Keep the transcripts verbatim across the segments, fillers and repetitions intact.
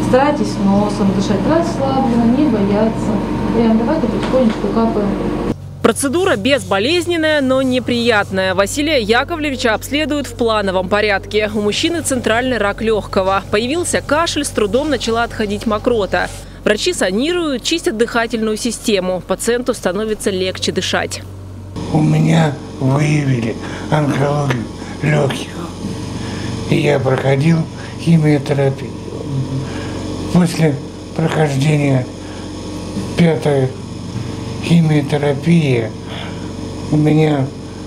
Старайтесь носом дышать расслабленно, не бояться. Прям давайте потихонечку капаем. Процедура безболезненная, но неприятная. Василия Яковлевича обследуют в плановом порядке. У мужчины центральный рак легкого. Появился кашель, с трудом начала отходить мокрота. Врачи санируют, чистят дыхательную систему. Пациенту становится легче дышать. У меня выявили онкологию легких. И я проходил химиотерапию. После прохождения пятой химиотерапии у меня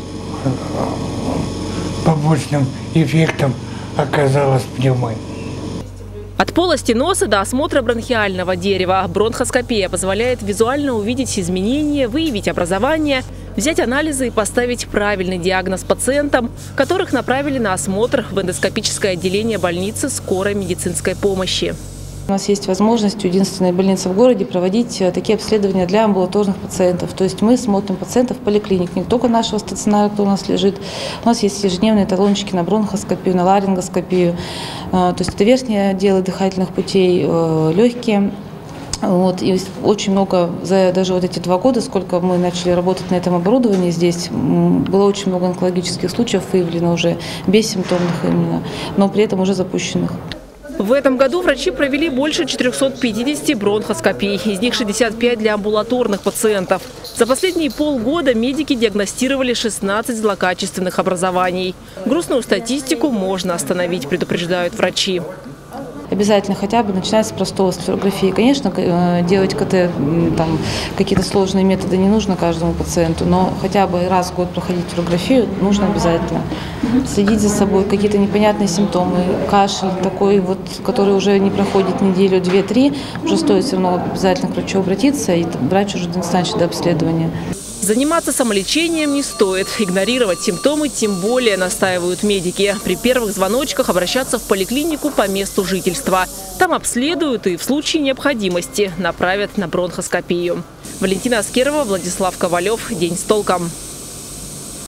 побочным эффектом оказалась пневмония. От полости носа до осмотра бронхиального дерева. Бронхоскопия позволяет визуально увидеть изменения, выявить образование, взять анализы и поставить правильный диагноз пациентам, которых направили на осмотр в эндоскопическое отделение больницы скорой медицинской помощи. У нас есть возможность у единственной больницы в городе проводить такие обследования для амбулаторных пациентов. То есть мы смотрим пациентов в поликлинике, не только нашего стационара, кто у нас лежит. У нас есть ежедневные талончики на бронхоскопию, на ларингоскопию. То есть это верхние отделы дыхательных путей, легкие. Вот, и очень много, за даже вот эти два года, сколько мы начали работать на этом оборудовании здесь, было очень много онкологических случаев выявлено уже, бессимптомных именно, но при этом уже запущенных. В этом году врачи провели больше четырёхсот пятидесяти бронхоскопий, из них шестьдесят пять для амбулаторных пациентов. За последние полгода медики диагностировали шестнадцать злокачественных образований. Грустную статистику можно остановить, предупреждают врачи. Обязательно хотя бы начинать с простого, с флюорографии. Конечно, делать КТ, там, какие-то сложные методы не нужно каждому пациенту, но хотя бы раз в год проходить флюорографию нужно обязательно. Следить за собой, какие-то непонятные симптомы, кашель такой, вот, который уже не проходит неделю, две-три, уже стоит все равно обязательно к врачу обратиться, и врач уже назначит до обследования. Заниматься самолечением не стоит. Игнорировать симптомы тем более, настаивают медики. При первых звоночках обращаться в поликлинику по месту жительства. Там обследуют и в случае необходимости направят на бронхоскопию. Валентина Аскерова, Владислав Ковалев. День с толком.